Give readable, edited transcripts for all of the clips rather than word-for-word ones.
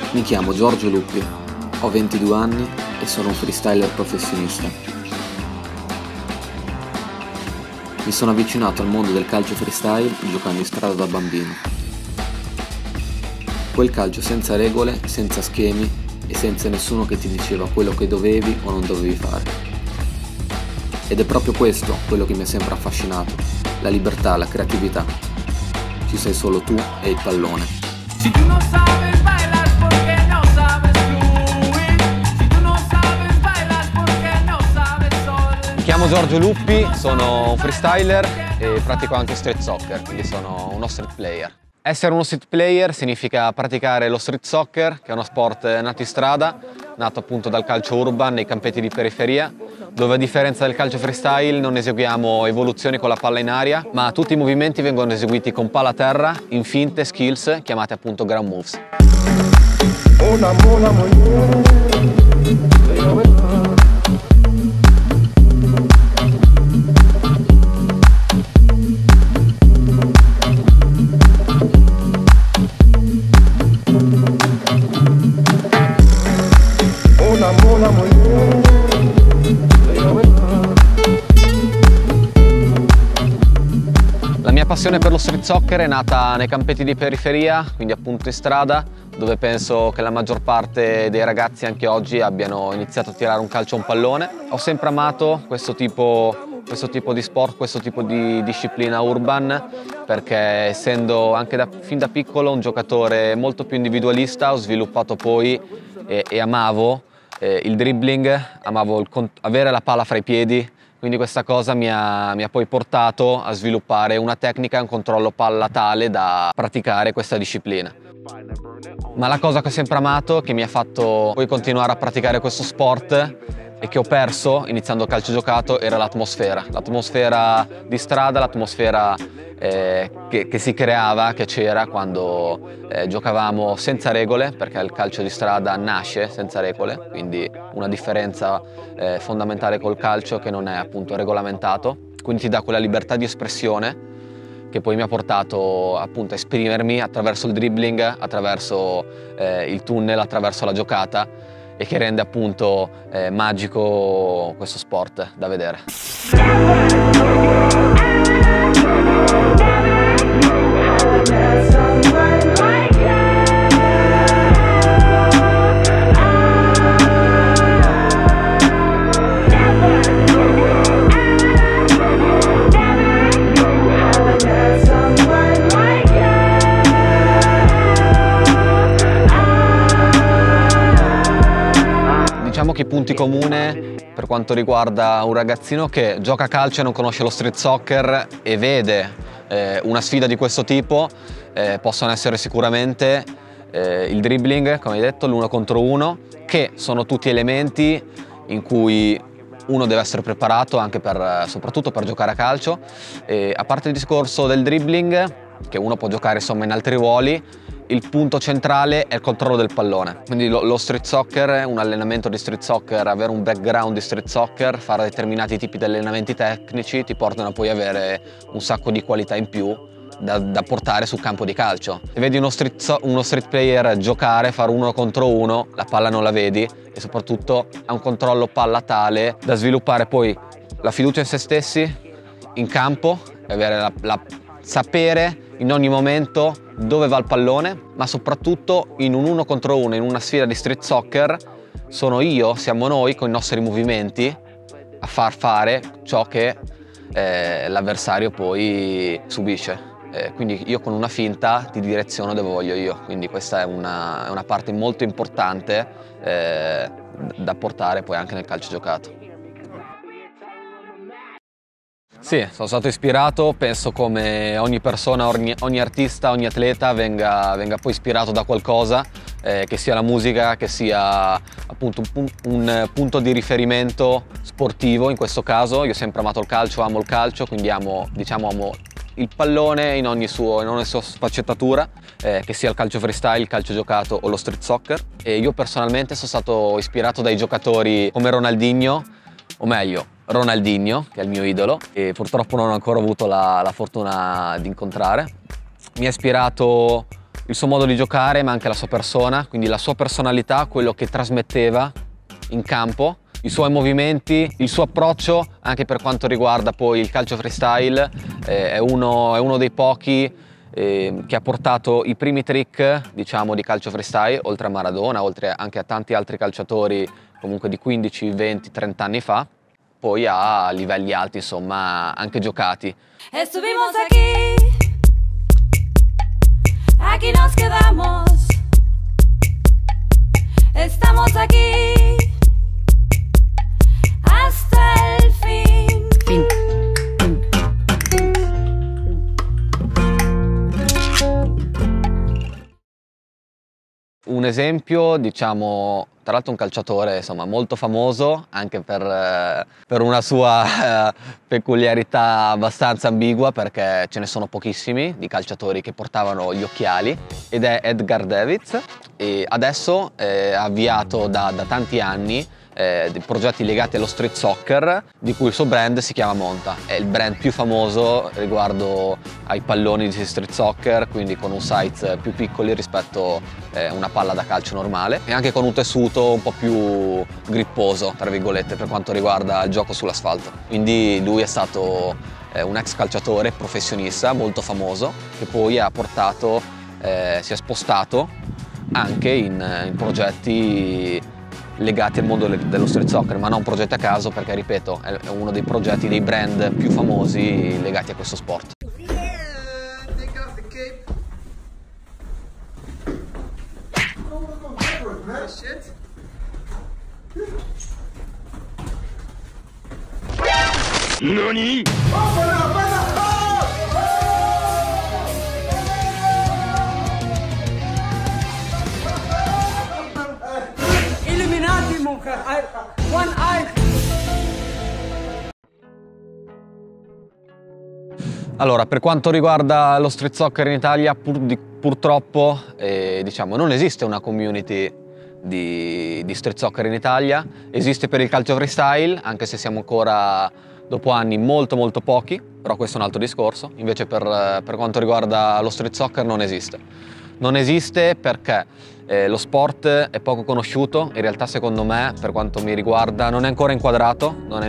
Mi chiamo Giorgio Luppi, ho 22 anni e sono un freestyler professionista. Mi sono avvicinato al mondo del calcio freestyle giocando in strada da bambino. Quel calcio senza regole, senza schemi e senza nessuno che ti diceva quello che dovevi o non dovevi fare. Ed è proprio questo quello che mi ha sempre affascinato, la libertà, la creatività. Ci sei solo tu e il pallone. Si tu no sabes bailar porque no sabes fluir. Si tu no sabes bailar porque no sabes sol. Mi chiamo Giorgio Luppi, sono un freestyler e pratico anche street soccer, quindi sono uno street player. Essere uno street player significa praticare lo street soccer, che è uno sport nato in strada, nato appunto dal calcio urban nei campetti di periferia, dove a differenza del calcio freestyle non eseguiamo evoluzioni con la palla in aria, ma tutti i movimenti vengono eseguiti con palla a terra in finte, skills, chiamate appunto ground moves. La mia passione per lo street soccer è nata nei campetti di periferia, quindi appunto in strada, dove penso che la maggior parte dei ragazzi anche oggi abbiano iniziato a tirare un calcio a un pallone. Ho sempre amato questo tipo di sport, questo tipo di disciplina urban, perché essendo anche fin da piccolo un giocatore molto più individualista, ho sviluppato poi e amavo il dribbling, amavo avere la palla fra i piedi. Quindi questa cosa mi ha poi portato a sviluppare una tecnica e un controllo palla tale da praticare questa disciplina. Ma la cosa che ho sempre amato, che mi ha fatto poi continuare a praticare questo sport e che ho perso iniziando il calcio giocato, era l'atmosfera. L'atmosfera di strada, l'atmosfera che si creava, che c'era quando giocavamo senza regole, perché il calcio di strada nasce senza regole, quindi una differenza fondamentale col calcio che non è appunto regolamentato, quindi ti dà quella libertà di espressione che poi mi ha portato appunto a esprimermi attraverso il dribbling, attraverso il tunnel, attraverso la giocata, e che rende appunto magico questo sport da vedere. Diciamo che i punti comune per quanto riguarda un ragazzino che gioca a calcio e non conosce lo street soccer e vede una sfida di questo tipo possono essere sicuramente il dribbling, come hai detto, l'1 contro 1, che sono tutti elementi in cui uno deve essere preparato anche soprattutto per giocare a calcio. A parte il discorso del dribbling, che uno può giocare insomma in altri ruoli, il punto centrale è il controllo del pallone. Quindi lo street soccer, un allenamento di street soccer, avere un background di street soccer, fare determinati tipi di allenamenti tecnici ti portano poi a avere un sacco di qualità in più da portare sul campo di calcio. Se vedi uno street player giocare, fare 1 contro 1, la palla non la vedi e soprattutto ha un controllo palla tale da sviluppare poi la fiducia in se stessi in campo e avere sapere in ogni momento dove va il pallone, ma soprattutto in un 1 contro 1, in una sfida di street soccer, siamo noi con i nostri movimenti a far fare ciò che l'avversario poi subisce. Quindi io con una finta ti direziono dove voglio io, quindi questa è una parte molto importante da portare poi anche nel calcio giocato. Sì, sono stato ispirato, penso come ogni persona, ogni artista, ogni atleta venga poi ispirato da qualcosa, che sia la musica, che sia appunto un punto di riferimento sportivo in questo caso. Io ho sempre amato il calcio, amo il calcio, quindi amo il pallone in ogni sua sfaccettatura, che sia il calcio freestyle, il calcio giocato o lo street soccer. E io personalmente sono stato ispirato dai giocatori come Ronaldinho, o meglio, Ronaldinho, che è il mio idolo, e purtroppo non ho ancora avuto la fortuna di incontrare. Mi ha ispirato il suo modo di giocare, ma anche la sua persona, quindi la sua personalità, quello che trasmetteva in campo, i suoi movimenti, il suo approccio anche per quanto riguarda poi il calcio freestyle. È uno dei pochi che ha portato i primi trick, diciamo, di calcio freestyle, oltre a Maradona, oltre anche a tanti altri calciatori comunque di 15, 20, 30 anni fa, poi a livelli alti, insomma, anche giocati. Estuvimos aquí nos quedamos, estamos aquí hasta el fin. Un esempio, diciamo, tra l'altro un calciatore, insomma, molto famoso anche per una sua peculiarità abbastanza ambigua, perché ce ne sono pochissimi di calciatori che portavano gli occhiali, ed è Edgar Davids, e adesso ha avviato da tanti anni dei progetti legati allo street soccer, di cui il suo brand si chiama Monta. È il brand più famoso riguardo ai palloni di street soccer, quindi con un size più piccoli rispetto a una palla da calcio normale, e anche con un tessuto un po' più gripposo, tra virgolette, per quanto riguarda il gioco sull'asfalto. Quindi lui è stato un ex calciatore professionista molto famoso, che poi ha portato, si è spostato anche in progetti legati al mondo dello street soccer, ma non progetti a caso, perché, ripeto, è uno dei progetti, dei brand più famosi legati a questo sport. NANI?! Illuminati, mon frère. One eye. Allora, per quanto riguarda lo street soccer in Italia, purtroppo diciamo, non esiste una community di street soccer in Italia. Esiste per il calcio freestyle, anche se siamo ancora, dopo anni, molto pochi, però questo è un altro discorso. Invece per quanto riguarda lo street soccer non esiste. Non esiste perché lo sport è poco conosciuto, in realtà secondo me, per quanto mi riguarda, non è ancora inquadrato, non è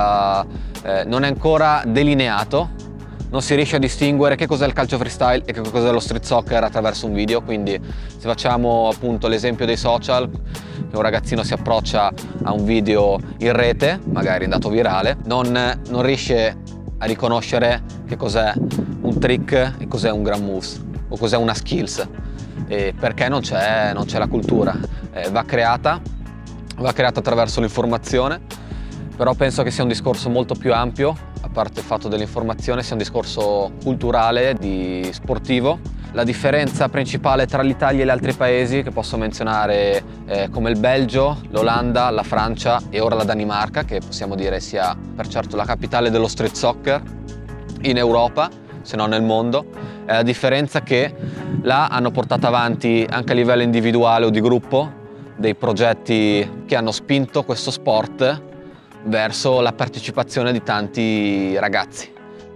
ancora delineato, non si riesce a distinguere che cos'è il calcio freestyle e che cos'è lo street soccer attraverso un video. Quindi se facciamo appunto l'esempio dei social, che un ragazzino si approccia a un video in rete, magari andato virale, non riesce a riconoscere che cos'è un trick e cos'è un grand moves o cos'è una skills, perché non c'è la cultura. Va creata attraverso l'informazione, però penso che sia un discorso molto più ampio, a parte il fatto dell'informazione, sia un discorso culturale, sportivo. La differenza principale tra l'Italia e gli altri paesi, che posso menzionare come il Belgio, l'Olanda, la Francia e ora la Danimarca, che possiamo dire sia per certo la capitale dello street soccer in Europa, se non nel mondo, è la differenza che là hanno portato avanti anche a livello individuale o di gruppo dei progetti che hanno spinto questo sport verso la partecipazione di tanti ragazzi.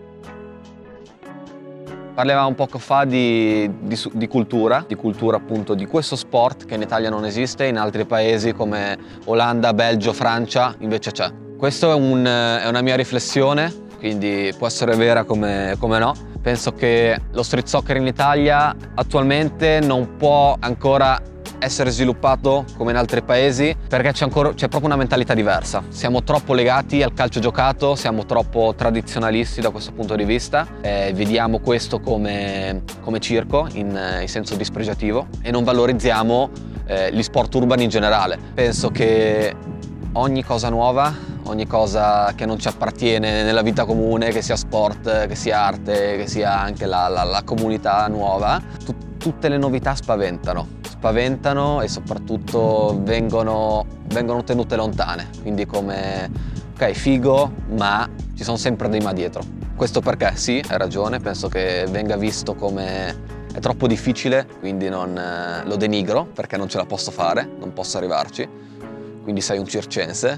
Parlavamo un poco fa di cultura appunto di questo sport, che in Italia non esiste, in altri paesi come Olanda, Belgio, Francia invece c'è. Questa è una mia riflessione, quindi può essere vera come no. Penso che lo street soccer in Italia attualmente non può ancora essere sviluppato come in altri paesi, perché c'è proprio una mentalità diversa. Siamo troppo legati al calcio giocato, siamo troppo tradizionalisti da questo punto di vista, vediamo questo come circo in senso dispregiativo e non valorizziamo gli sport urbani in generale. Penso che ogni cosa nuova, ogni cosa che non ci appartiene nella vita comune, che sia sport, che sia arte, che sia anche la comunità nuova, tutte le novità spaventano e soprattutto vengono tenute lontane, quindi come ok, figo, ma ci sono sempre dei ma dietro. Questo perché sì, hai ragione, penso che venga visto come è troppo difficile, quindi non lo denigro perché non ce la posso fare, non posso arrivarci, quindi sei un circense.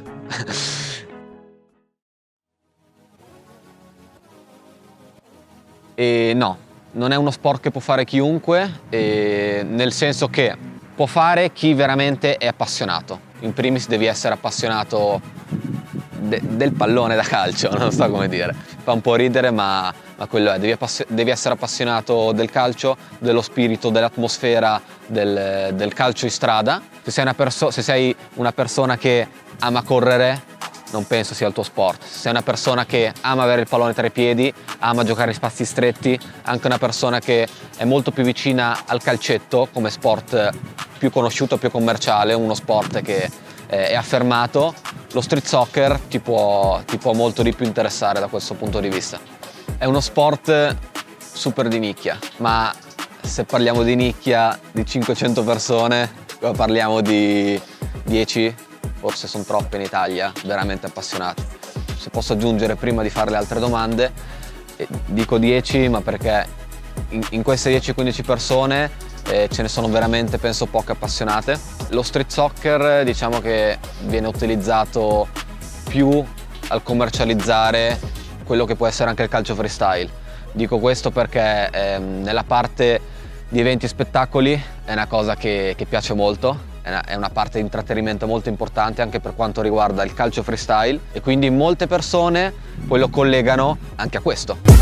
E no, non è uno sport che può fare chiunque, nel senso che può fare chi veramente è appassionato. In primis devi essere appassionato del pallone da calcio, non so come dire. Fa un po' ridere, ma quello è. Devi essere appassionato del calcio, dello spirito, dell'atmosfera del calcio in strada. Se sei una persona che ama correre, non penso sia il tuo sport. Se sei una persona che ama avere il pallone tra i piedi, ama giocare in spazi stretti, anche una persona che è molto più vicina al calcetto come sport più conosciuto, più commerciale, uno sport che è affermato, lo street soccer ti può molto di più interessare da questo punto di vista. È uno sport super di nicchia, ma se parliamo di nicchia di 500 persone, qua parliamo di 10, forse sono troppe in Italia, veramente appassionati. Se posso aggiungere prima di fare le altre domande, dico 10, ma perché in queste 10-15 persone ce ne sono veramente, penso, poche appassionate. Lo street soccer diciamo che viene utilizzato più al commercializzare quello che può essere anche il calcio freestyle. Dico questo perché nella parte di eventi e spettacoli è una cosa che piace molto, è una parte di intrattenimento molto importante anche per quanto riguarda il calcio freestyle, e quindi molte persone poi lo collegano anche a questo.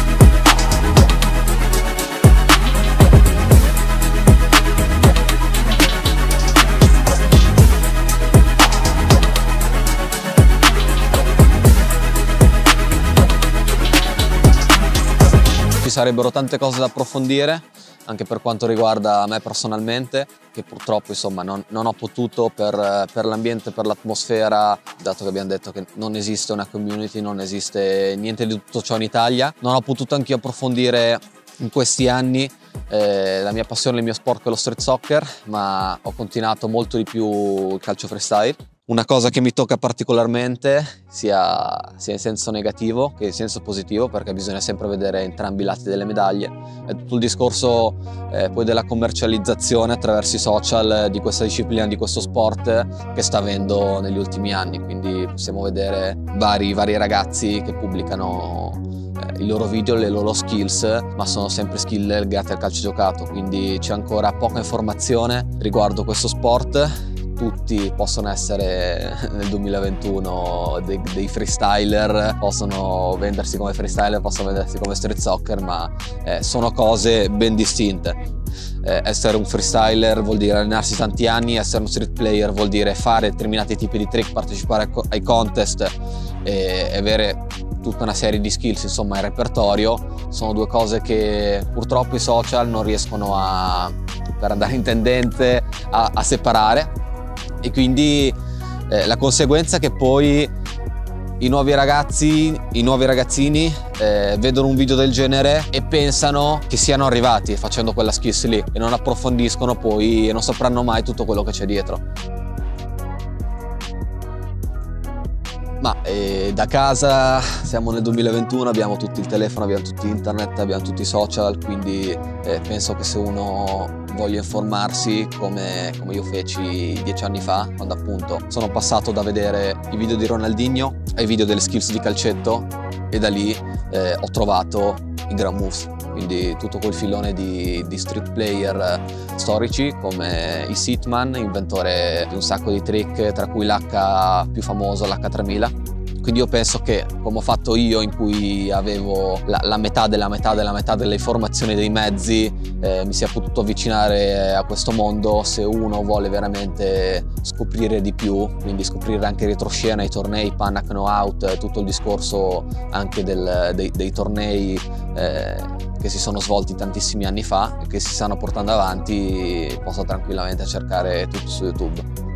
Ci sarebbero tante cose da approfondire anche per quanto riguarda me personalmente, che purtroppo insomma non ho potuto per l'ambiente, per l'atmosfera, dato che abbiamo detto che non esiste una community, non esiste niente di tutto ciò in Italia. Non ho potuto anch'io approfondire in questi anni la mia passione, il mio sport, che è lo street soccer, ma ho continuato molto di più il calcio freestyle. Una cosa che mi tocca particolarmente, sia in senso negativo che in senso positivo, perché bisogna sempre vedere entrambi i lati delle medaglie, è tutto il discorso poi della commercializzazione attraverso i social di questa disciplina, di questo sport che sta avendo negli ultimi anni. Quindi possiamo vedere vari ragazzi che pubblicano i loro video, le loro skills, ma sono sempre skill legate al calcio giocato, quindi c'è ancora poca informazione riguardo questo sport. Tutti possono essere nel 2021 dei freestyler, possono vendersi come freestyler, possono vendersi come street soccer, ma sono cose ben distinte. Essere un freestyler vuol dire allenarsi tanti anni, essere uno street player vuol dire fare determinati tipi di trick, partecipare ai contest e avere tutta una serie di skills, insomma il repertorio. Sono due cose che purtroppo i social non riescono per andare in tendenze a separare, e quindi la conseguenza è che poi i nuovi ragazzini vedono un video del genere e pensano che siano arrivati facendo quella skills lì e non approfondiscono poi e non sapranno mai tutto quello che c'è dietro. Ma da casa siamo nel 2021, abbiamo tutti il telefono, abbiamo tutti internet, abbiamo tutti i social, quindi penso che se uno voglia informarsi come io feci 10 anni fa, quando appunto sono passato da vedere i video di Ronaldinho ai video delle skills di calcetto, e da lì ho trovato i Ground Moves, quindi tutto quel filone di street player storici come il Seatman, inventore di un sacco di trick, tra cui l'H più famoso, l'H3000. Quindi io penso che, come ho fatto io, in cui avevo la metà della metà delle informazioni, dei mezzi, mi sia potuto avvicinare a questo mondo. Se uno vuole veramente scoprire di più, quindi scoprire anche retroscena, i tornei, Panac Know-Out, tutto il discorso anche dei tornei che si sono svolti tantissimi anni fa e che si stanno portando avanti, posso tranquillamente cercare tutto su YouTube.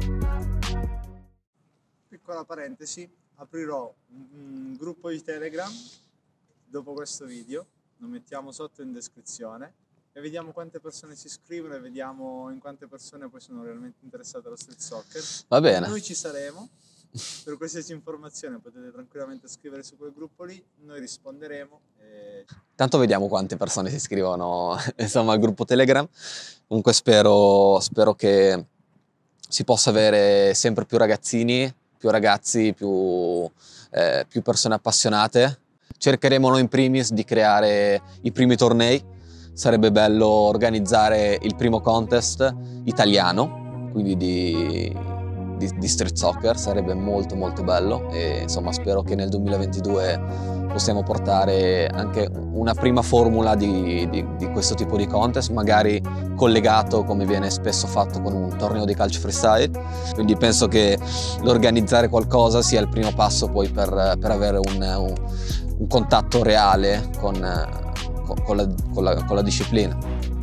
Piccola parentesi, aprirò un gruppo di Telegram dopo questo video, lo mettiamo sotto in descrizione e vediamo quante persone si iscrivono e vediamo in quante persone poi sono realmente interessate allo street soccer. Va bene. Noi ci saremo, per qualsiasi informazione potete tranquillamente scrivere su quel gruppo lì, noi risponderemo. Tanto vediamo quante persone si iscrivono insomma al gruppo Telegram. Comunque spero che si possa avere sempre più ragazzini, più ragazzi, più persone appassionate. Cercheremo noi in primis di creare i primi tornei sarebbe bello organizzare il primo contest italiano, quindi di street soccer, sarebbe molto molto bello, e insomma spero che nel 2022 possiamo portare anche una prima formula di questo tipo di contest, magari collegato come viene spesso fatto con un torneo di calcio freestyle. Quindi penso che l'organizzare qualcosa sia il primo passo poi per avere un contatto reale con la disciplina.